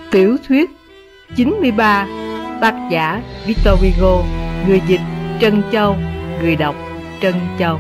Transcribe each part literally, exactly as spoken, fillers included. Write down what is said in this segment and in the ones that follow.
Tiểu thuyết chín mươi ba, tác giả Victor Hugo, người dịch Trân Châu, người đọc Trân Châu.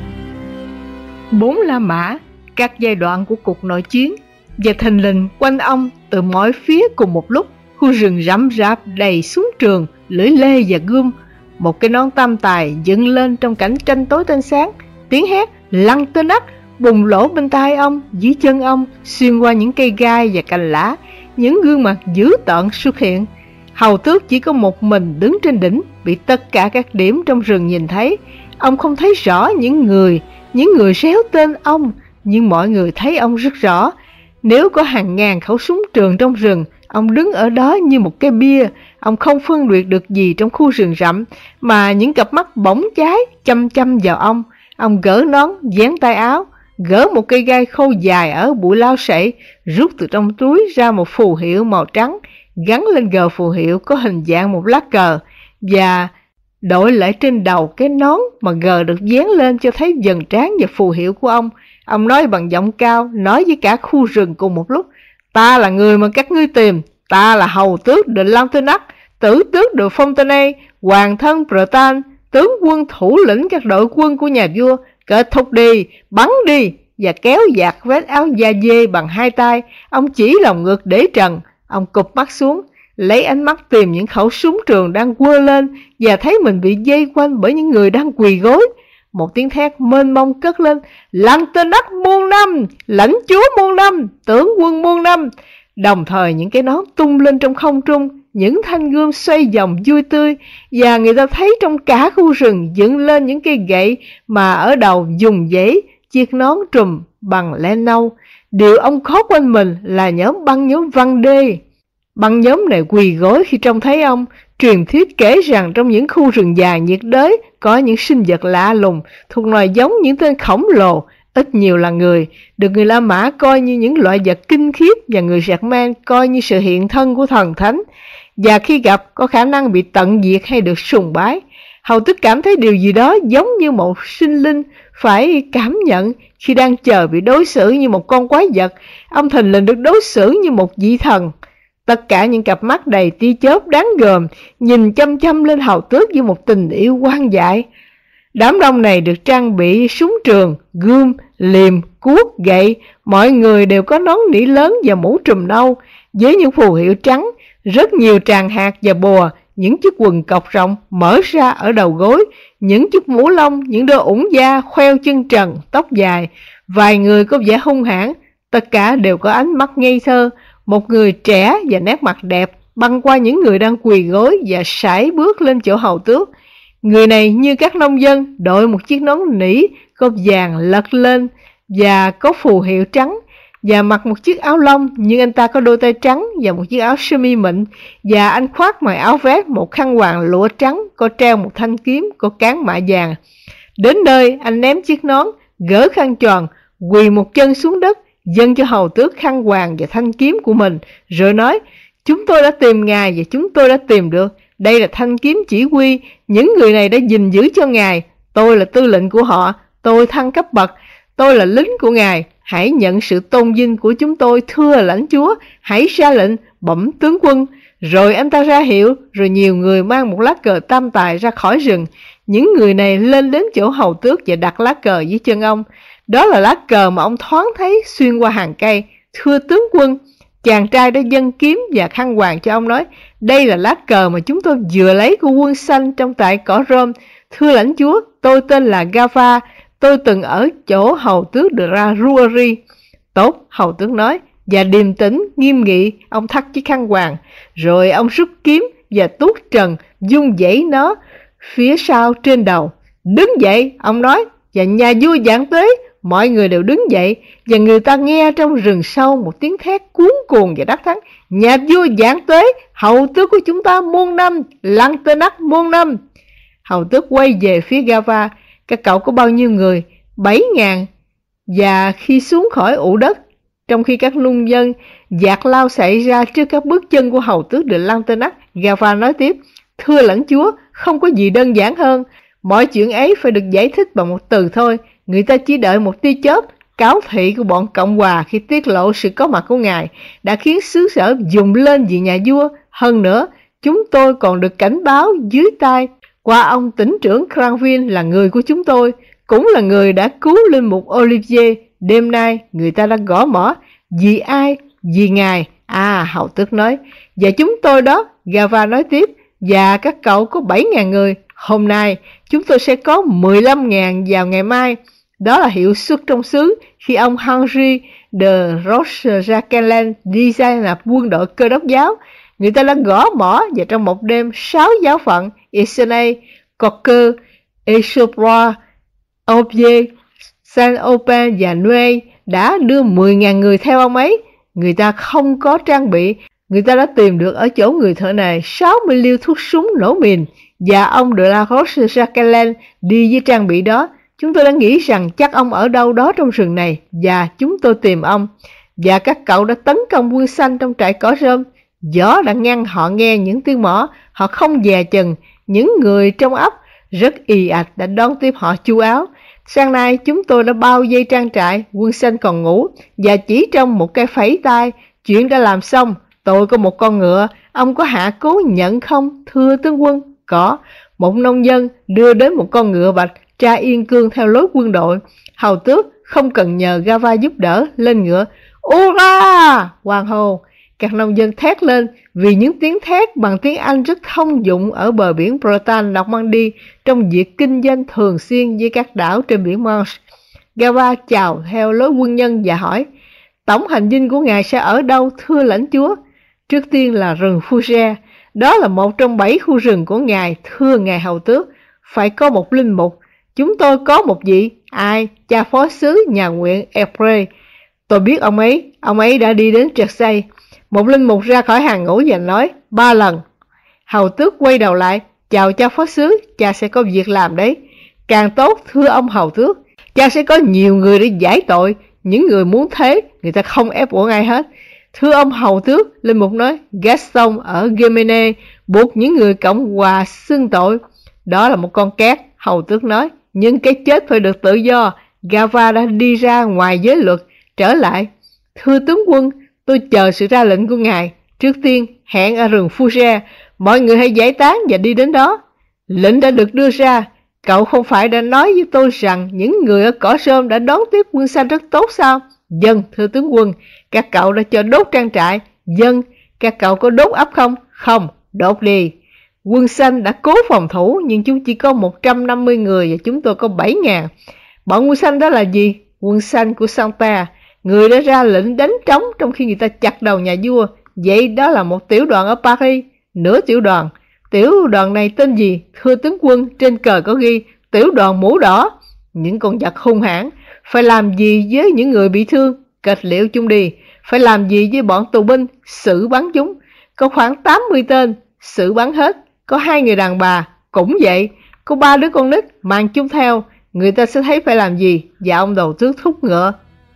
Bốn La Mã, các giai đoạn của cuộc nội chiến, và thình lình quanh ông từ mọi phía cùng một lúc, khu rừng rậm rạp đầy súng trường, lưỡi lê và gươm. Một cái nón tam tài dựng lên trong cảnh tranh tối tranh sáng, tiếng hét lăn tên nắt bùng lỗ bên tai ông, dưới chân ông, xuyên qua những cây gai và cành lá. Những gương mặt dữ tợn xuất hiện. Hầu tước chỉ có một mình đứng trên đỉnh, bị tất cả các điểm trong rừng nhìn thấy. Ông không thấy rõ những người, những người réo tên ông, nhưng mọi người thấy ông rất rõ. Nếu có hàng ngàn khẩu súng trường trong rừng, ông đứng ở đó như một cái bia. Ông không phân biệt được gì trong khu rừng rậm, mà những cặp mắt bỗng cháy chăm chăm vào ông. Ông gỡ nón, dán tay áo, gỡ một cây gai khô dài ở bụi lao sậy, rút từ trong túi ra một phù hiệu màu trắng, gắn lên gờ phù hiệu có hình dạng một lá cờ, và đội lại trên đầu cái nón mà gờ được dán lên cho thấy vầng trán và phù hiệu của ông. Ông nói bằng giọng cao, nói với cả khu rừng cùng một lúc: "Ta là người mà các ngươi tìm, ta là hầu tước de Lantenac, tử tước de Fontenay, hoàng thân Bretagne, tướng quân thủ lĩnh các đội quân của nhà vua. Kết thúc đi, bắn đi!" Và kéo giạt vết áo da dê bằng hai tay, ông chỉ lòng ngực để trần. Ông cụp mắt xuống, lấy ánh mắt tìm những khẩu súng trường đang quơ lên, và thấy mình bị dây quanh bởi những người đang quỳ gối. Một tiếng thét mênh mông cất lên: "Lantenac muôn năm, lãnh chúa muôn năm, tướng quân muôn năm!" Đồng thời những cái nón tung lên trong không trung, những thanh gươm xoay vòng vui tươi, và người ta thấy trong cả khu rừng dựng lên những cây gậy mà ở đầu dùng giấy, chiếc nón trùm bằng len nâu. Điều ông khó quên mình là nhóm băng nhóm Văn Đê. Băng nhóm này quỳ gối khi trông thấy ông. Truyền thuyết kể rằng trong những khu rừng già nhiệt đới có những sinh vật lạ lùng, thuộc loài giống những tên khổng lồ, ít nhiều là người, được người La Mã coi như những loại vật kinh khiếp, và người Germain coi như sự hiện thân của thần thánh, và khi gặp có khả năng bị tận diệt hay được sùng bái. Hầu tước cảm thấy điều gì đó giống như một sinh linh phải cảm nhận khi đang chờ bị đối xử như một con quái vật. Ông thình lình được đối xử như một vị thần. Tất cả những cặp mắt đầy tia chớp đáng gờm nhìn chăm chăm lên hầu tước với một tình yêu hoang dại. Đám đông này được trang bị súng trường, gươm, liềm, cuốc, gậy. Mọi người đều có nón nỉ lớn và mũ trùm nâu với những phù hiệu trắng, rất nhiều tràng hạt và bùa, những chiếc quần cộc rộng mở ra ở đầu gối, những chiếc mũ lông, những đôi ủng da, khoeo chân trần, tóc dài. Vài người có vẻ hung hãn, tất cả đều có ánh mắt ngây thơ. Một người trẻ và nét mặt đẹp băng qua những người đang quỳ gối và sải bước lên chỗ hầu tước. Người này như các nông dân, đội một chiếc nón nỉ có vàng lật lên và có phù hiệu trắng, và mặc một chiếc áo lông, nhưng anh ta có đôi tay trắng và một chiếc áo sơ mi mịn, và anh khoác ngoài áo vest một khăn quàng lụa trắng có treo một thanh kiếm có cán mạ vàng. Đến nơi, anh ném chiếc nón, gỡ khăn tròn, quỳ một chân xuống đất, dâng cho hầu tước khăn quàng và thanh kiếm của mình, rồi nói: "Chúng tôi đã tìm ngài và chúng tôi đã tìm được. Đây là thanh kiếm chỉ huy, những người này đã gìn giữ cho ngài. Tôi là tư lệnh của họ, tôi thăng cấp bậc, tôi là lính của ngài. Hãy nhận sự tôn vinh của chúng tôi, thưa lãnh chúa, hãy ra lệnh, bẩm tướng quân." Rồi anh ta ra hiệu, rồi nhiều người mang một lá cờ tam tài ra khỏi rừng. Những người này lên đến chỗ hầu tước và đặt lá cờ dưới chân ông. Đó là lá cờ mà ông thoáng thấy xuyên qua hàng cây. "Thưa tướng quân," chàng trai đã dâng kiếm và khăn quàng cho ông, nói: "Đây là lá cờ mà chúng tôi vừa lấy của quân Xanh trong tại cỏ Rome. Thưa lãnh chúa, tôi tên là Gava, tôi từng ở chỗ hầu tước de la Rouerie." "Tốt," hầu tước nói, và điềm tĩnh, nghiêm nghị, ông thắt chiếc khăn quàng, rồi ông rút kiếm và tuốt trần, vung vẩy nó phía sau trên đầu. "Đứng dậy," ông nói, và nhà vua giáng tới. Mọi người đều đứng dậy, và người ta nghe trong rừng sâu một tiếng thét cuống cuồng và đắc thắng: "Nhà vua giáng tới, hầu tước của chúng ta muôn năm, Lantenac muôn năm." Hầu tước quay về phía Gava: "Các cậu có bao nhiêu người?" "Bảy ngàn." Và khi xuống khỏi ụ đất, trong khi các nông dân dạt lao xảy ra trước các bước chân của hầu tước de Lantenac, Gava nói tiếp: "Thưa lãnh chúa, không có gì đơn giản hơn. Mọi chuyện ấy phải được giải thích bằng một từ thôi. Người ta chỉ đợi một tia chớp, cáo thị của bọn Cộng hòa khi tiết lộ sự có mặt của ngài đã khiến xứ sở dùng lên vì nhà vua. Hơn nữa, chúng tôi còn được cảnh báo dưới tai qua ông tỉnh trưởng Granville là người của chúng tôi, cũng là người đã cứu linh mục Olivier. Đêm nay người ta đã gõ mỏ. Vì ai? Vì ngài. À, hầu tước nói. Và chúng tôi đó, Gava nói tiếp. Và các cậu có bảy nghìn người. Hôm nay chúng tôi sẽ có mười lăm nghìn vào ngày mai. Đó là hiệu suất trong xứ khi ông Henri de Roche-Jacquelin đi ra là quân đội Cơ đốc giáo. Người ta đã gõ mỏ và trong một đêm sáu giáo phận Isenay, Cocker, Esopra, Aubier, Saint-Aubin và Nuey đã đưa mười nghìn người theo ông ấy. Người ta không có trang bị. Người ta đã tìm được ở chỗ người thợ này sáu mươi liêu thuốc súng nổ mìn và ông de la Roche-Jacquelin đi với trang bị đó. Chúng tôi đã nghĩ rằng chắc ông ở đâu đó trong rừng này và chúng tôi tìm ông. Và các cậu đã tấn công quân xanh trong trại cỏ rơm. Gió đã ngăn họ nghe những tiếng mỏ. Họ không dè chừng. Những người trong ấp rất ì ạch đã đón tiếp họ chu áo. Sáng nay chúng tôi đã bao vây trang trại. Quân xanh còn ngủ. Và chỉ trong một cái phẩy tay, chuyện đã làm xong. Tôi có một con ngựa. Ông có hạ cố nhận không, thưa tướng quân? Có. Một nông dân đưa đến một con ngựa bạch tra yên cương theo lối quân đội. Hầu tước không cần nhờ Gava giúp đỡ, lên ngựa. Ura! Hoan hô. Các nông dân thét lên vì những tiếng thét bằng tiếng Anh rất thông dụng ở bờ biển Bretagne, Normandy trong việc kinh doanh thường xuyên với các đảo trên biển Manche. Gava chào theo lối quân nhân và hỏi: Tổng hành dinh của ngài sẽ ở đâu, thưa lãnh chúa? Trước tiên là rừng Fougère. Đó là một trong bảy khu rừng của ngài, thưa ngài hầu tước. Phải có một linh mục. Chúng tôi có một vị. Ai? Cha phó sứ nhà nguyện Epre. Tôi biết ông ấy. Ông ấy đã đi đến Jersey. Một linh mục ra khỏi hàng ngũ và nói ba lần. Hầu tước quay đầu lại. Chào cha phó sứ. Cha sẽ có việc làm đấy. Càng tốt, thưa ông hầu tước. Cha sẽ có nhiều người để giải tội. Những người muốn thế, người ta không ép buộc ai hết. Thưa ông hầu tước, linh mục nói, Gaston ở Gemene buộc những người Cộng hòa xưng tội. Đó là một con cát, hầu tước nói. Nhưng cái chết phải được tự do. Gava đã đi ra ngoài giới luật, trở lại. Thưa tướng quân, tôi chờ sự ra lệnh của ngài. Trước tiên, hẹn ở rừng Fougère. Mọi người hãy giải tán và đi đến đó. Lệnh đã được đưa ra. Cậu không phải đã nói với tôi rằng những người ở cỏ rơm đã đón tiếp quân xanh rất tốt sao? Dân, thưa tướng quân. Các cậu đã cho đốt trang trại. Dân, các cậu có đốt ấp không? Không, đốt đi. Quân xanh đã cố phòng thủ nhưng chúng chỉ có một trăm năm mươi người và chúng tôi có bảy nghìn. Bọn quân xanh đó là gì? Quân xanh của Santa. Người đã ra lệnh đánh trống trong khi người ta chặt đầu nhà vua. Vậy đó là một tiểu đoàn ở Paris. Nửa tiểu đoàn. Tiểu đoàn này tên gì? Thưa tướng quân, trên cờ có ghi tiểu đoàn mũ đỏ. Những con vật hung hãn. Phải làm gì với những người bị thương? Kết liễu chúng đi. Phải làm gì với bọn tù binh? Xử bắn chúng. Có khoảng tám mươi tên. Xử bắn hết. Có hai người đàn bà. Cũng vậy. Có ba đứa con nít. Mang chúng theo. Người ta sẽ thấy phải làm gì. Và ông đầu tước thúc ngựa.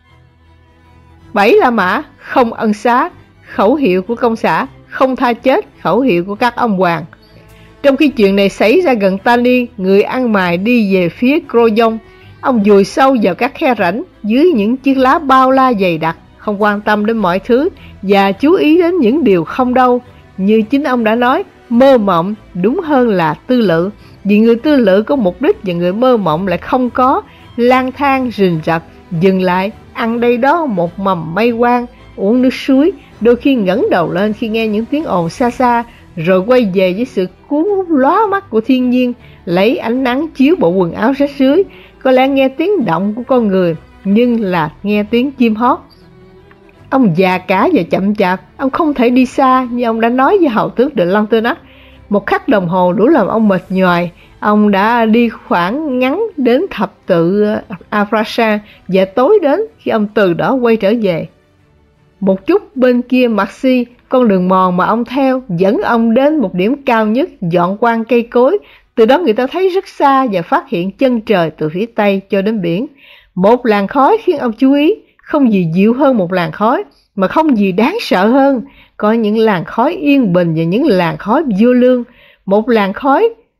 Bảy La Mã. Không ân xá. Khẩu hiệu của công xã. Không tha chết. Khẩu hiệu của các ông hoàng. Trong khi chuyện này xảy ra gần Tani, người ăn mài đi về phía Croyon. Ông vùi sâu vào các khe rãnh dưới những chiếc lá bao la dày đặc, không quan tâm đến mọi thứ và chú ý đến những điều không đâu. Như chính ông đã nói, mơ mộng đúng hơn là tư lự. Vì người tư lự có mục đích và người mơ mộng lại không có. Lang thang rình rập, dừng lại, ăn đây đó một mầm mây quang, uống nước suối, đôi khi ngẩng đầu lên khi nghe những tiếng ồn xa xa, rồi quay về với sự cuốn hút lóa mắt của thiên nhiên, lấy ánh nắng chiếu bộ quần áo rách rưới. Có lẽ nghe tiếng động của con người, nhưng là nghe tiếng chim hót. Ông già cả và chậm chạp, ông không thể đi xa như ông đã nói với hầu tước de Lantenac. Một khắc đồng hồ đủ làm ông mệt nhoài. Ông đã đi khoảng ngắn đến thập tự Afrashan và tối đến khi ông từ đó quay trở về. Một chút bên kia Maxi, con đường mòn mà ông theo dẫn ông đến một điểm cao nhất, dọn quang cây cối. Từ đó người ta thấy rất xa và phát hiện chân trời từ phía tây cho đến biển. Một làn khói khiến ông chú ý, không gì dịu hơn một làn khói, mà không gì đáng sợ hơn. Có những làn khói yên bình và những làn khói vô lương. Một làn khói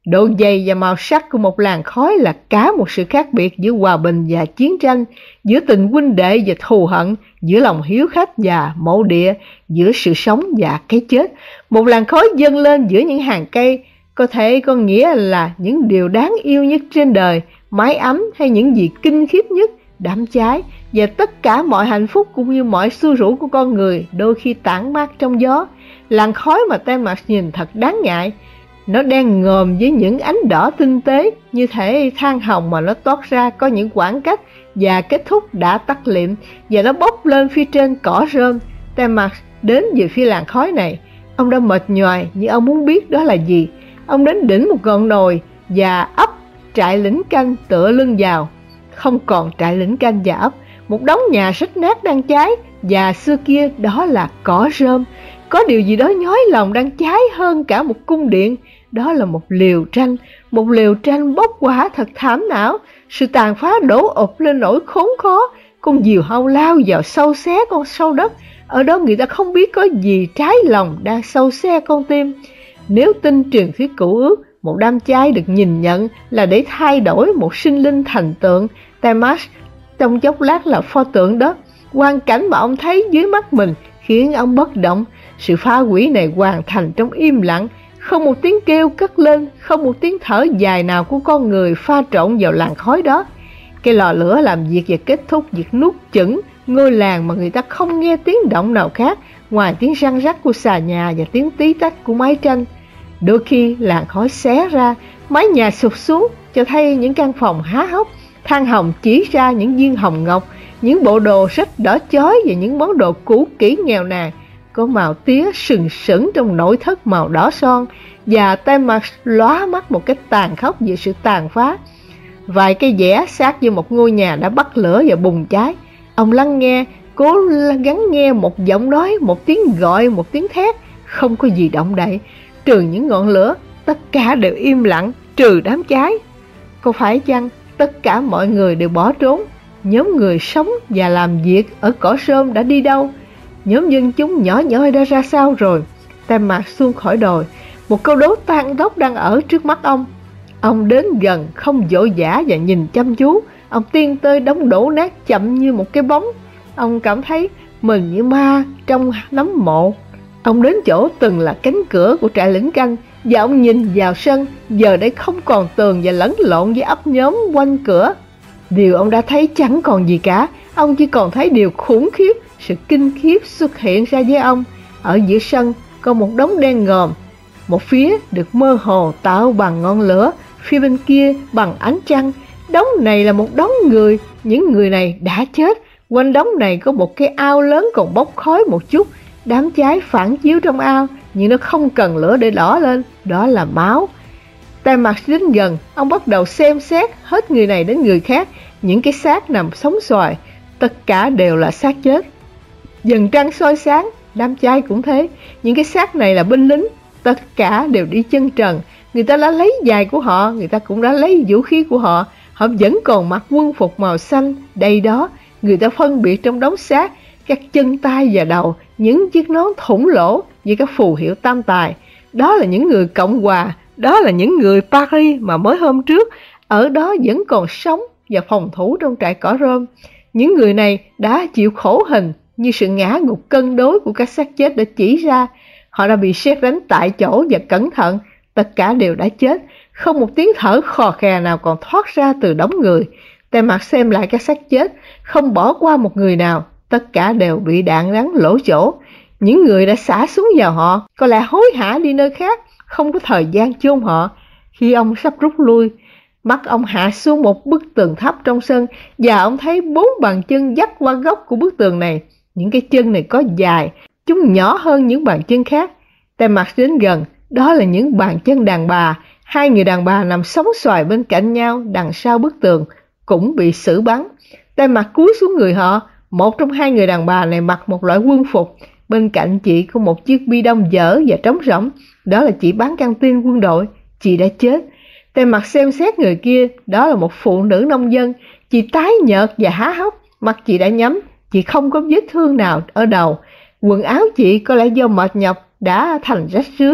Độ dày và màu sắc của một làn khói là cả một sự khác biệt giữa hòa bình và chiến tranh, giữa tình huynh đệ và thù hận, giữa lòng hiếu khách và mộ địa, giữa sự sống và cái chết. Một làn khói dâng lên giữa những hàng cây có thể có nghĩa là những điều đáng yêu nhất trên đời, mái ấm hay những gì kinh khiếp nhất, đám cháy và tất cả mọi hạnh phúc cũng như mọi xui rủi của con người đôi khi tản mát trong gió. Làn khói mà Tenmax nhìn thật đáng ngại. Nó đen ngòm với những ánh đỏ tinh tế, như thể than hồng mà nó toát ra có những khoảng cách và kết thúc đã tắt liệm, và nó bốc lên phía trên cỏ rơm. Tenmax đến về phía làn khói này. Ông đã mệt nhoài nhưng ông muốn biết đó là gì. Ông đến đỉnh một ngọn đồi và ấp trại lĩnh canh tựa lưng vào. Không còn trại lĩnh canh và ấp, một đống nhà rách nát đang cháy, và xưa kia đó là cỏ rơm. Có điều gì đó nhói lòng đang cháy hơn cả một cung điện. Đó là một liều tranh, một liều tranh bốc hỏa thật thảm não. Sự tàn phá đổ ụp lên nỗi khốn khó. Con diều hâu lao vào sâu xé con sâu đất. Ở đó người ta không biết có gì trái lòng đang sâu xé con tim. Nếu tin truyền thuyết cựu ước, một đám cháy được nhìn nhận là để thay đổi một sinh linh thành tượng, Tenmax trong chốc lát là pho tượng đó. Quang cảnh mà ông thấy dưới mắt mình khiến ông bất động. Sự phá hủy này hoàn thành trong im lặng, không một tiếng kêu cất lên, không một tiếng thở dài nào của con người pha trộn vào làn khói đó. Cái lò lửa làm việc và kết thúc việc nuốt chửng ngôi làng mà người ta không nghe tiếng động nào khác ngoài tiếng răng rắc của xà nhà và tiếng tí tách của máy tranh. Đôi khi làn khói xé ra, mái nhà sụp xuống cho thấy những căn phòng há hốc, than hồng chỉ ra những viên hồng ngọc, những bộ đồ sách đỏ chói và những món đồ cũ kỹ nghèo nàn có màu tía sừng sững trong nội thất màu đỏ son. Và Tenmax lóa mắt một cách tàn khốc về sự tàn phá. Vài cây vẽ sát như một ngôi nhà đã bắt lửa và bùng cháy. Ông lắng nghe, cố gắng nghe một giọng nói, một tiếng gọi, một tiếng thét. Không có gì động đậy, trừ những ngọn lửa. Tất cả đều im lặng, trừ đám cháy. Có phải chăng tất cả mọi người đều bỏ trốn? Nhóm người sống và làm việc ở cỏ rơm đã đi đâu? Nhóm dân chúng nhỏ nhoi đã ra sao rồi? Tenmax xuống khỏi đồi. Một câu đố tan tóc đang ở trước mắt ông. Ông đến gần, không vội vã và nhìn chăm chú. Ông tiến tới đống đổ nát chậm như một cái bóng. Ông cảm thấy mình như ma trong nấm mộ. Ông đến chỗ từng là cánh cửa của trại lĩnh canh, và ông nhìn vào sân. Giờ đây không còn tường và lẫn lộn với ấp nhóm quanh cửa. Điều ông đã thấy chẳng còn gì cả. Ông chỉ còn thấy điều khủng khiếp. Sự kinh khiếp xuất hiện ra với ông. Ở giữa sân có một đống đen ngòm. Một phía được mơ hồ tạo bằng ngọn lửa, phía bên kia bằng ánh trăng. Đống này là một đống người. Những người này đã chết. Quanh đống này có một cái ao lớn còn bốc khói một chút. Đám cháy phản chiếu trong ao, nhưng nó không cần lửa để đỏ lên. Đó là máu. Tenmax đến gần, ông bắt đầu xem xét hết người này đến người khác. Những cái xác nằm sống xoài, tất cả đều là xác chết. Dần trăng soi sáng, đám cháy cũng thế. Những cái xác này là binh lính, tất cả đều đi chân trần. Người ta đã lấy giày của họ, người ta cũng đã lấy vũ khí của họ. Họ vẫn còn mặc quân phục màu xanh. Đây đó, người ta phân biệt trong đống xác các chân tay và đầu, những chiếc nón thủng lỗ với các phù hiệu tam tài. Đó là những người Cộng Hòa, đó là những người Paris mà mới hôm trước ở đó vẫn còn sống và phòng thủ trong trại cỏ rơm. Những người này đã chịu khổ hình như sự ngã ngục cân đối của các xác chết đã chỉ ra. Họ đã bị sét đánh tại chỗ và cẩn thận. Tất cả đều đã chết. Không một tiếng thở khò khè nào còn thoát ra từ đống người. Tenmax xem lại các xác chết, không bỏ qua một người nào. Tất cả đều bị đạn bắn lỗ chỗ. Những người đã xả súng vào họ có lẽ hối hả đi nơi khác, không có thời gian chôn họ. Khi ông sắp rút lui, mắt ông hạ xuống một bức tường thấp trong sân, và ông thấy bốn bàn chân dắt qua góc của bức tường này. Những cái chân này có dài, chúng nhỏ hơn những bàn chân khác. Tenmax đến gần, đó là những bàn chân đàn bà. Hai người đàn bà nằm sóng xoài bên cạnh nhau đằng sau bức tường, cũng bị xử bắn. Tenmax cúi xuống người họ. Một trong hai người đàn bà này mặc một loại quân phục. Bên cạnh chị có một chiếc bi đông dở và trống rỗng. Đó là chị bán căng tin quân đội. Chị đã chết. Tenmax xem xét người kia. Đó là một phụ nữ nông dân. Chị tái nhợt và há hốc. Mặt chị đã nhắm. Chị không có vết thương nào ở đầu. Quần áo chị có lẽ do mệt nhọc đã thành rách rưới.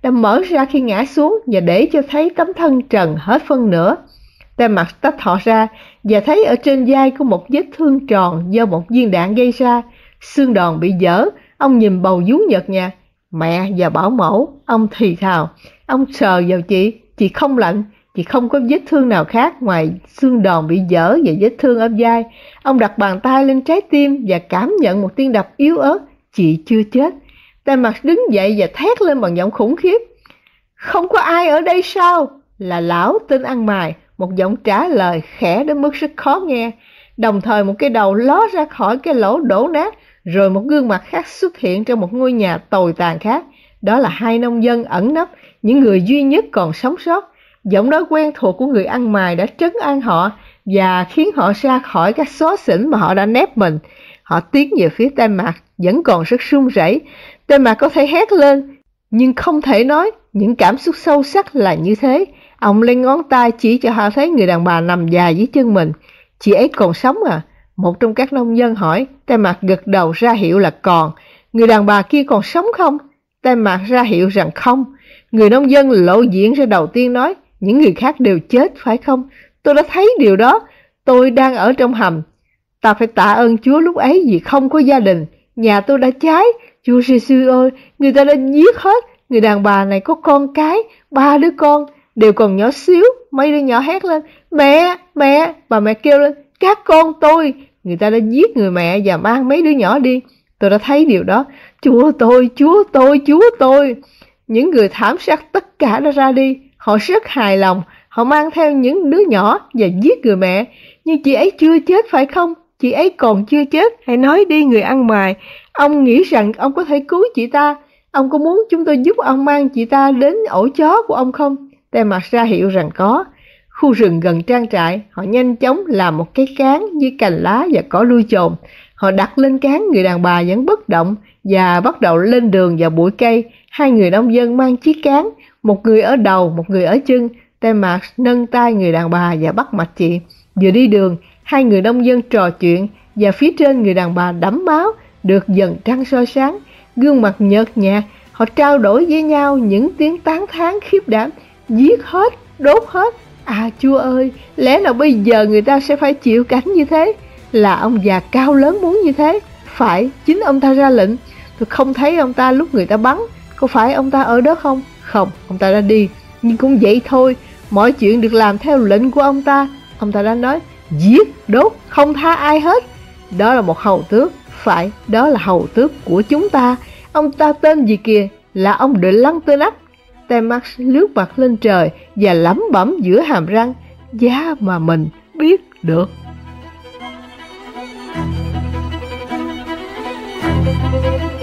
đã mở ra khi ngã xuống và để cho thấy tấm thân trần hết phân nửa. Tem mặt tách họ ra và thấy ở trên vai có một vết thương tròn do một viên đạn gây ra. Xương đòn bị dở. Ông nhìn bầu vú nhợt nhạt. Mẹ và bảo mẫu. Ông thì thào. Ông sờ vào chị. Chị không lạnh. Chị không có vết thương nào khác ngoài xương đòn bị dở và vết thương ở vai. Ông đặt bàn tay lên trái tim và cảm nhận một tiếng đập yếu ớt. Chị chưa chết. Tem mặt đứng dậy và thét lên bằng giọng khủng khiếp. Không có ai ở đây sao? Là lão tên ăn mày. Một giọng trả lời khẽ đến mức rất khó nghe. Đồng thời một cái đầu ló ra khỏi cái lỗ đổ nát. Rồi một gương mặt khác xuất hiện trong một ngôi nhà tồi tàn khác. Đó là hai nông dân ẩn nấp, những người duy nhất còn sống sót. Giọng nói quen thuộc của người ăn mày đã trấn an họ và khiến họ ra khỏi các xó xỉnh mà họ đã nép mình. Họ tiến về phía Tem Mạc, vẫn còn rất run rẩy. Tem Mạc có thể hét lên, nhưng không thể nói. Những cảm xúc sâu sắc là như thế. Ông lên ngón tay chỉ cho họ thấy người đàn bà nằm dài dưới chân mình. Chị ấy còn sống à? Một trong các nông dân hỏi. Tem Mạc gật đầu ra hiệu là còn. Người đàn bà kia còn sống không? Tem Mạc ra hiệu rằng không. Người nông dân lộ diện ra đầu tiên nói. Những người khác đều chết phải không? Tôi đã thấy điều đó. Tôi đang ở trong hầm. Ta phải tạ ơn Chúa lúc ấy vì không có gia đình. Nhà tôi đã cháy. Chúa Giêsu ơi, người ta đã giết hết. Người đàn bà này có con cái, ba đứa con, đều còn nhỏ xíu. Mấy đứa nhỏ hét lên, mẹ, mẹ. Bà mẹ kêu lên, các con tôi. Người ta đã giết người mẹ và mang mấy đứa nhỏ đi. Tôi đã thấy điều đó. Chúa tôi, Chúa tôi, Chúa tôi. Những người thảm sát tất cả đã ra đi. Họ rất hài lòng. Họ mang theo những đứa nhỏ và giết người mẹ. Nhưng chị ấy chưa chết phải không? Chị ấy còn chưa chết. Hãy nói đi người ăn mày. Ông nghĩ rằng ông có thể cứu chị ta. Ông có muốn chúng tôi giúp ông mang chị ta đến ổ chó của ông không? Tem Mạc ra hiệu rằng có. Khu rừng gần trang trại, họ nhanh chóng làm một cái cán với cành lá và cỏ nuôi chồn. Họ đặt lên cán, người đàn bà vẫn bất động và bắt đầu lên đường vào bụi cây. Hai người nông dân mang chiếc cán, một người ở đầu, một người ở chân. Tem Mạc nâng tay người đàn bà và bắt mạch chị. Vừa đi đường, hai người nông dân trò chuyện và phía trên người đàn bà đẫm máu, được dần trăng soi sáng, gương mặt nhợt nhạt. Họ trao đổi với nhau những tiếng tán thán khiếp đảm. Giết hết, đốt hết. À Chúa ơi, lẽ nào bây giờ người ta sẽ phải chịu cảnh như thế? Là ông già cao lớn muốn như thế. Phải, chính ông ta ra lệnh. Tôi không thấy ông ta lúc người ta bắn. Có phải ông ta ở đó không? Không, ông ta đã đi. Nhưng cũng vậy thôi, mọi chuyện được làm theo lệnh của ông ta. Ông ta đã nói, giết, đốt, không tha ai hết. Đó là một hầu tước. Phải, đó là hầu tước của chúng ta. Ông ta tên gì kìa? Là ông De Lantenac. Tem Mạc lướt mặt lên trời và lẩm bẩm giữa hàm răng, giá mà mình biết được. Thank you.